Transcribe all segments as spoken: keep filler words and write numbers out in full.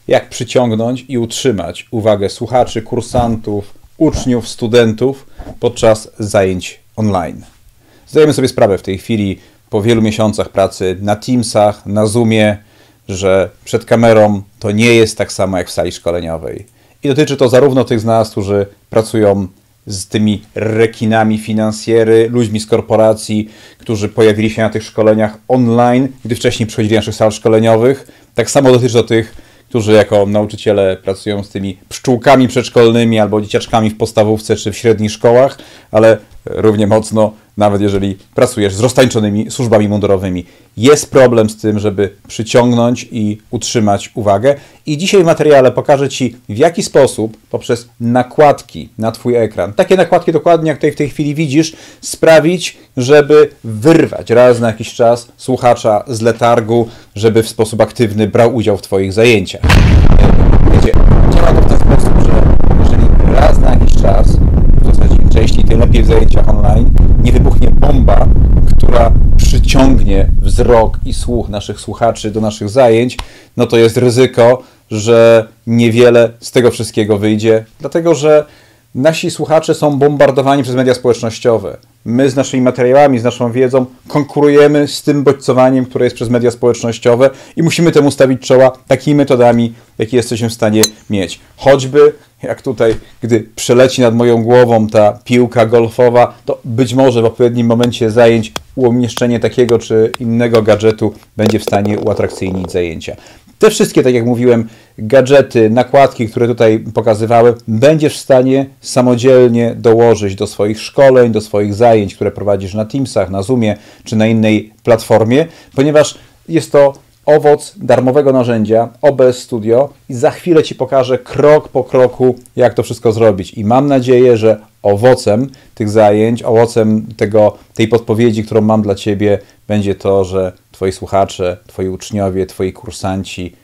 jak przyciągnąć i utrzymać uwagę słuchaczy, kursantów, uczniów, studentów podczas zajęć online. Zdajemy sobie sprawę w tej chwili, po wielu miesiącach pracy na Teamsach, na Zoomie, że przed kamerą to nie jest tak samo jak w sali szkoleniowej. I dotyczy to zarówno tych z nas, którzy pracują z tymi rekinami finansjery, ludźmi z korporacji, którzy pojawili się na tych szkoleniach online, gdy wcześniej przychodzili do naszych sal szkoleniowych. Tak samo dotyczy to tych, którzy jako nauczyciele pracują z tymi pszczółkami przedszkolnymi albo dzieciaczkami w podstawówce czy w średnich szkołach, ale równie mocno, nawet jeżeli pracujesz z roztańczonymi służbami mundurowymi. Jest problem z tym, żeby przyciągnąć i utrzymać uwagę. I dzisiaj w materiale pokażę Ci, w jaki sposób poprzez nakładki na Twój ekran, takie nakładki dokładnie jak tutaj w tej chwili widzisz, sprawić, żeby wyrwać raz na jakiś czas słuchacza z letargu, żeby w sposób aktywny brał udział w Twoich zajęciach. Wiecie, działa to w ten sposób, że jeżeli raz na jakiś czas, w zasadzie im częściej, tym lepiej w zajęciach online, nie wybuchnie bomba, która przyciągnie wzrok i słuch naszych słuchaczy do naszych zajęć, no to jest ryzyko, że niewiele z tego wszystkiego wyjdzie, dlatego że nasi słuchacze są bombardowani przez media społecznościowe. My z naszymi materiałami, z naszą wiedzą konkurujemy z tym bodźcowaniem, które jest przez media społecznościowe i musimy temu stawić czoła takimi metodami, jakie jesteśmy w stanie mieć. Choćby, jak tutaj, gdy przeleci nad moją głową ta piłka golfowa, to być może w odpowiednim momencie zajęć umieszczenie takiego czy innego gadżetu będzie w stanie uatrakcyjnić zajęcia. Te wszystkie, tak jak mówiłem, gadżety, nakładki, które tutaj pokazywałem, będziesz w stanie samodzielnie dołożyć do swoich szkoleń, do swoich zajęć, które prowadzisz na Teamsach, na Zoomie czy na innej platformie, ponieważ jest to owoc darmowego narzędzia O B S Studio i za chwilę Ci pokażę krok po kroku, jak to wszystko zrobić. I mam nadzieję, że owocem tych zajęć, owocem tego, tej podpowiedzi, którą mam dla Ciebie, będzie to, że Twoi słuchacze, Twoi uczniowie, Twoi kursanci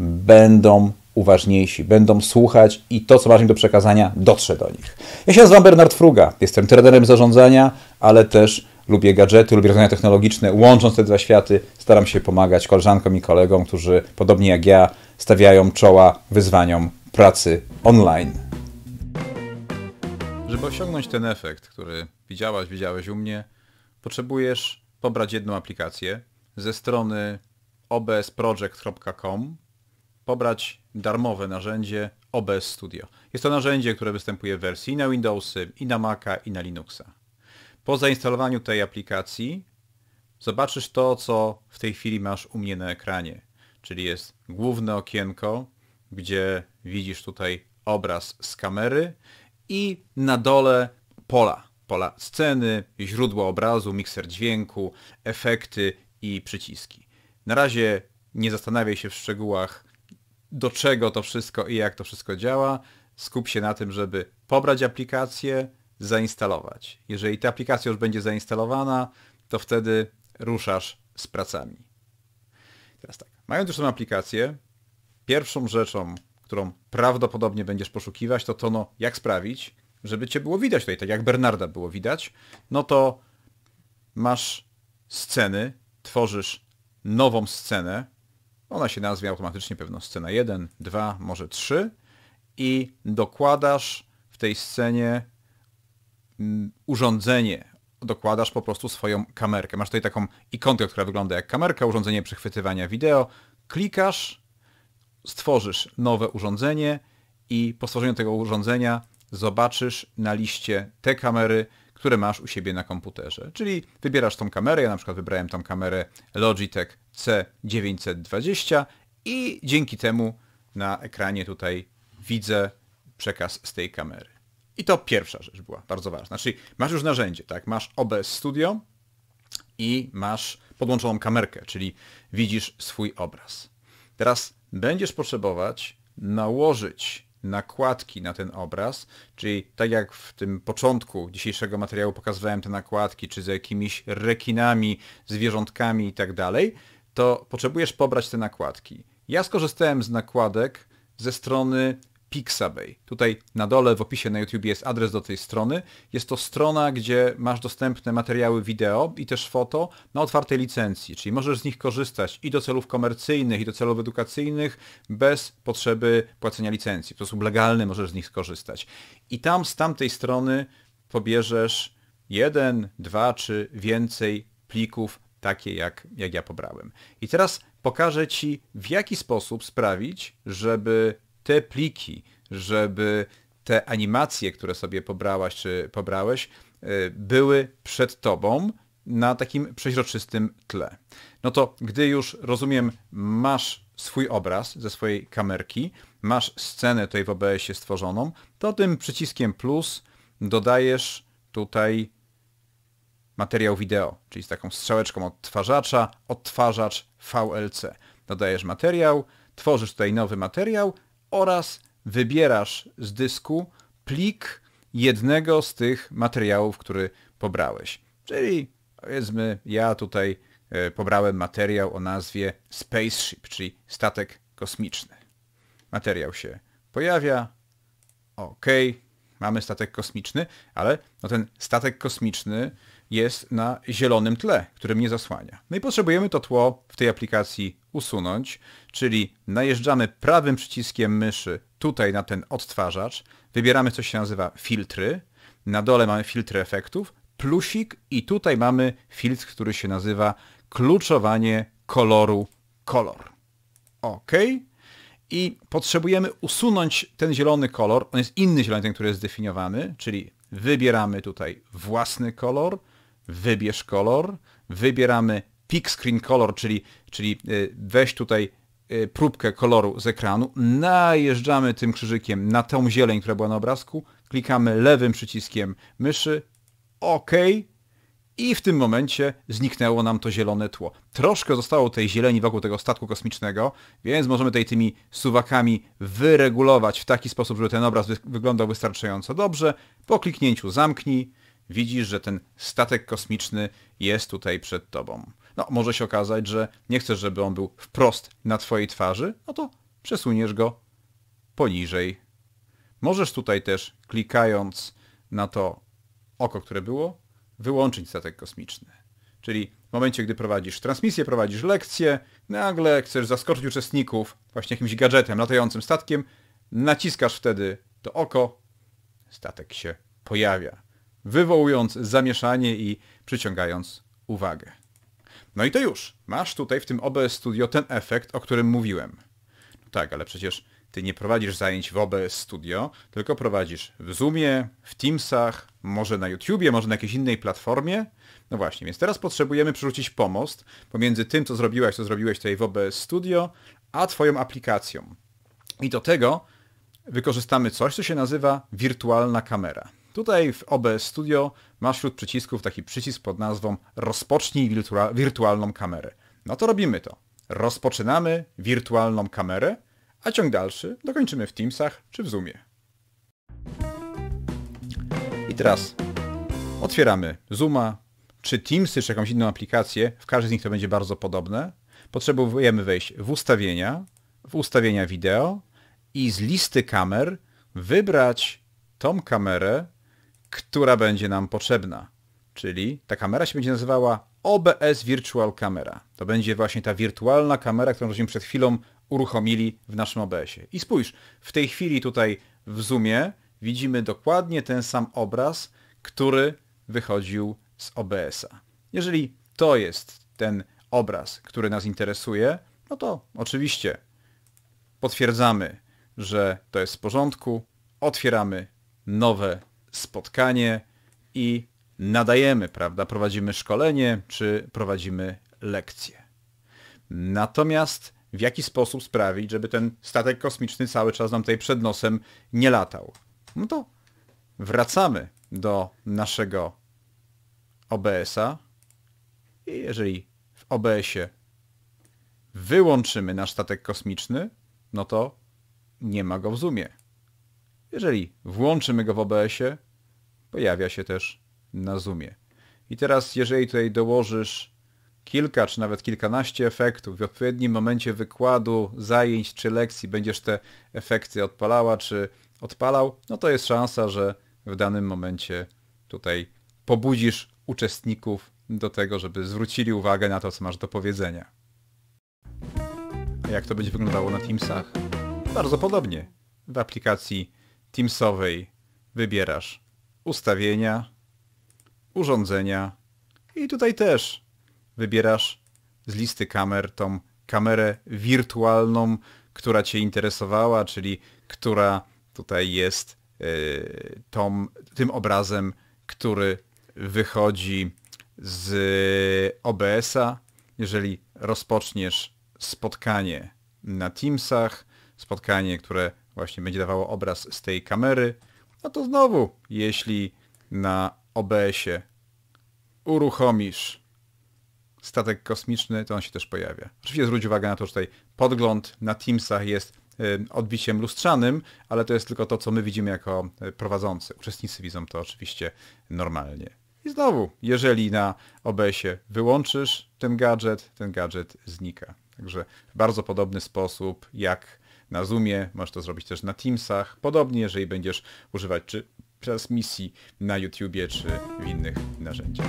będą uważniejsi, będą słuchać i to, co masz im do przekazania, dotrze do nich. Ja się nazywam Bernard Fruga, jestem trenerem zarządzania, ale też lubię gadżety, lubię rozwiązania technologiczne. Łącząc te dwa światy, staram się pomagać koleżankom i kolegom, którzy podobnie jak ja stawiają czoła wyzwaniom pracy online. Żeby osiągnąć ten efekt, który widziałaś, widziałeś u mnie, potrzebujesz pobrać jedną aplikację ze strony o b s project kropka com, pobrać darmowe narzędzie O B S Studio. Jest to narzędzie, które występuje w wersji i na Windowsy, i na Maca, i na Linuxa. Po zainstalowaniu tej aplikacji zobaczysz to, co w tej chwili masz u mnie na ekranie, czyli jest główne okienko, gdzie widzisz tutaj obraz z kamery i na dole pola. Pola sceny, źródło obrazu, mikser dźwięku, efekty i przyciski. Na razie nie zastanawiaj się w szczegółach, do czego to wszystko i jak to wszystko działa. Skup się na tym, żeby pobrać aplikację, zainstalować. Jeżeli ta aplikacja już będzie zainstalowana, to wtedy ruszasz z pracami. Teraz tak, mając już tę aplikację, pierwszą rzeczą, którą prawdopodobnie będziesz poszukiwać, to to, no, jak sprawić, żeby Cię było widać tutaj, tak jak Bernarda było widać, no to masz sceny, tworzysz nową scenę, ona się nazwie automatycznie pewno scena jeden, dwa, może trzy i dokładasz w tej scenie urządzenie, dokładasz po prostu swoją kamerkę. Masz tutaj taką ikonkę, która wygląda jak kamerka, urządzenie przechwytywania wideo, klikasz, stworzysz nowe urządzenie i po stworzeniu tego urządzenia zobaczysz na liście te kamery, które masz u siebie na komputerze. Czyli wybierasz tą kamerę, ja na przykład wybrałem tą kamerę Logitech C dziewięćset dwadzieścia i dzięki temu na ekranie tutaj widzę przekaz z tej kamery. I to pierwsza rzecz była bardzo ważna. Czyli masz już narzędzie, tak? Masz O B S Studio i masz podłączoną kamerkę, czyli widzisz swój obraz. Teraz będziesz potrzebować nałożyć nakładki na ten obraz, czyli tak jak w tym początku dzisiejszego materiału pokazywałem te nakładki, czy z jakimiś rekinami, zwierzątkami i tak dalej, to potrzebujesz pobrać te nakładki. Ja skorzystałem z nakładek ze strony Pixabay. Tutaj na dole w opisie na YouTube jest adres do tej strony. Jest to strona, gdzie masz dostępne materiały wideo i też foto na otwartej licencji, czyli możesz z nich korzystać i do celów komercyjnych, i do celów edukacyjnych bez potrzeby płacenia licencji. W sposób legalny możesz z nich skorzystać. I tam z tamtej strony pobierzesz jeden, dwa czy więcej plików, takie jak, jak ja pobrałem. I teraz pokażę Ci, w jaki sposób sprawić, żeby te pliki, żeby te animacje, które sobie pobrałaś czy pobrałeś, były przed Tobą na takim przeźroczystym tle. No to gdy już, rozumiem, masz swój obraz ze swojej kamerki, masz scenę tutaj w O B S-ie stworzoną, to tym przyciskiem plus dodajesz tutaj materiał wideo, czyli z taką strzałeczką odtwarzacza, odtwarzacz V L C. Dodajesz materiał, tworzysz tutaj nowy materiał oraz wybierasz z dysku plik jednego z tych materiałów, który pobrałeś. Czyli powiedzmy, ja tutaj pobrałem materiał o nazwie Spaceship, czyli statek kosmiczny. Materiał się pojawia, ok, mamy statek kosmiczny, ale no ten statek kosmiczny jest na zielonym tle, który mnie zasłania. No i potrzebujemy to tło w tej aplikacji usunąć, czyli najeżdżamy prawym przyciskiem myszy tutaj na ten odtwarzacz, wybieramy coś się nazywa filtry, na dole mamy filtry efektów, plusik i tutaj mamy filtr, który się nazywa kluczowanie koloru kolor. OK. I potrzebujemy usunąć ten zielony kolor, on jest inny zielony, ten, który jest zdefiniowany, czyli wybieramy tutaj własny kolor, wybierz kolor, wybieramy Pick Screen Color, czyli, czyli weź tutaj próbkę koloru z ekranu, najeżdżamy tym krzyżykiem na tą zieleń, która była na obrazku, klikamy lewym przyciskiem myszy, OK i w tym momencie zniknęło nam to zielone tło. Troszkę zostało tej zieleni wokół tego statku kosmicznego, więc możemy tutaj tymi suwakami wyregulować w taki sposób, żeby ten obraz wy- wyglądał wystarczająco dobrze. Po kliknięciu zamknij, widzisz, że ten statek kosmiczny jest tutaj przed tobą. No, może się okazać, że nie chcesz, żeby on był wprost na twojej twarzy, no to przesuniesz go poniżej. Możesz tutaj też, klikając na to oko, które było, wyłączyć statek kosmiczny. Czyli w momencie, gdy prowadzisz transmisję, prowadzisz lekcję, nagle chcesz zaskoczyć uczestników właśnie jakimś gadżetem, latającym statkiem, naciskasz wtedy to oko, statek się pojawia, wywołując zamieszanie i przyciągając uwagę. No i to już. Masz tutaj w tym O B S Studio ten efekt, o którym mówiłem. No tak, ale przecież ty nie prowadzisz zajęć w O B S Studio, tylko prowadzisz w Zoomie, w Teamsach, może na YouTubie, może na jakiejś innej platformie. No właśnie, więc teraz potrzebujemy przerzucić pomost pomiędzy tym, co zrobiłeś, co zrobiłeś tutaj w O B S Studio, a twoją aplikacją. I do tego wykorzystamy coś, co się nazywa wirtualna kamera. Tutaj w O B S Studio masz wśród przycisków taki przycisk pod nazwą rozpocznij wirtua- wirtualną kamerę. No to robimy to. Rozpoczynamy wirtualną kamerę, a ciąg dalszy dokończymy w Teamsach czy w Zoomie. I teraz otwieramy Zooma, czy Teamsy, czy jakąś inną aplikację. W każdej z nich to będzie bardzo podobne. Potrzebujemy wejść w ustawienia, w ustawienia wideo i z listy kamer wybrać tą kamerę, która będzie nam potrzebna. Czyli ta kamera się będzie nazywała O B S Virtual Camera. To będzie właśnie ta wirtualna kamera, którą żeśmy przed chwilą uruchomili w naszym O B S-ie. I spójrz, w tej chwili tutaj w Zoomie widzimy dokładnie ten sam obraz, który wychodził z O B S-a. Jeżeli to jest ten obraz, który nas interesuje, no to oczywiście potwierdzamy, że to jest w porządku, otwieramy nowe spotkanie i nadajemy, prawda, prowadzimy szkolenie czy prowadzimy lekcję. Natomiast w jaki sposób sprawić, żeby ten statek kosmiczny cały czas nam tutaj przed nosem nie latał? No to wracamy do naszego O B S-a i jeżeli w O B S-ie wyłączymy nasz statek kosmiczny, no to nie ma go w Zoomie. Jeżeli włączymy go w O B S-ie, pojawia się też na Zoomie. I teraz jeżeli tutaj dołożysz kilka czy nawet kilkanaście efektów, w odpowiednim momencie wykładu, zajęć czy lekcji będziesz te efekty odpalała czy odpalał, no to jest szansa, że w danym momencie tutaj pobudzisz uczestników do tego, żeby zwrócili uwagę na to, co masz do powiedzenia. A jak to będzie wyglądało na Teamsach? Bardzo podobnie. W aplikacji Teamsowej wybierasz ustawienia, urządzenia i tutaj też wybierasz z listy kamer tą kamerę wirtualną, która Cię interesowała, czyli która tutaj jest yy, tą, tym obrazem, który wychodzi z O B S-a. Jeżeli rozpoczniesz spotkanie na Teamsach, spotkanie, które właśnie będzie dawało obraz z tej kamery, no to znowu, jeśli na O B S-ie uruchomisz statek kosmiczny, to on się też pojawia. Oczywiście zwróć uwagę na to, że tutaj podgląd na Teamsach jest odbiciem lustrzanym, ale to jest tylko to, co my widzimy jako prowadzący. Uczestnicy widzą to oczywiście normalnie. I znowu, jeżeli na O B S-ie wyłączysz ten gadżet, ten gadżet znika. Także w bardzo podobny sposób jak na Zoomie, możesz to zrobić też na Teamsach. Podobnie, jeżeli będziesz używać czy transmisji na YouTubie, czy w innych narzędziach.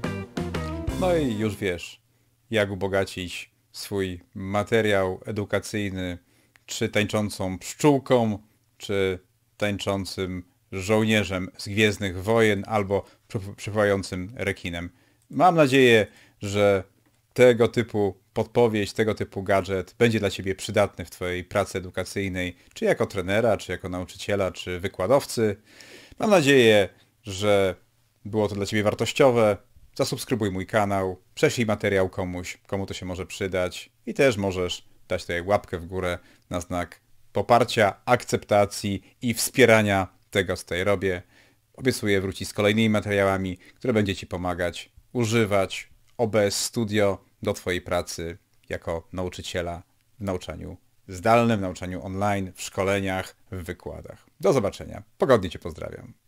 No i już wiesz, jak ubogacić swój materiał edukacyjny, czy tańczącą pszczółką, czy tańczącym żołnierzem z Gwiezdnych Wojen, albo przypływającym rekinem. Mam nadzieję, że tego typu podpowiedź, tego typu gadżet będzie dla Ciebie przydatny w Twojej pracy edukacyjnej, czy jako trenera, czy jako nauczyciela, czy wykładowcy. Mam nadzieję, że było to dla Ciebie wartościowe. Zasubskrybuj mój kanał, prześlij materiał komuś, komu to się może przydać i też możesz dać tutaj łapkę w górę na znak poparcia, akceptacji i wspierania tego, co tutaj robię. Obiecuję wrócić z kolejnymi materiałami, które będzie Ci pomagać używać O B S Studio do Twojej pracy jako nauczyciela w nauczaniu zdalnym, w nauczaniu online, w szkoleniach, w wykładach. Do zobaczenia. Pogodnie Cię pozdrawiam.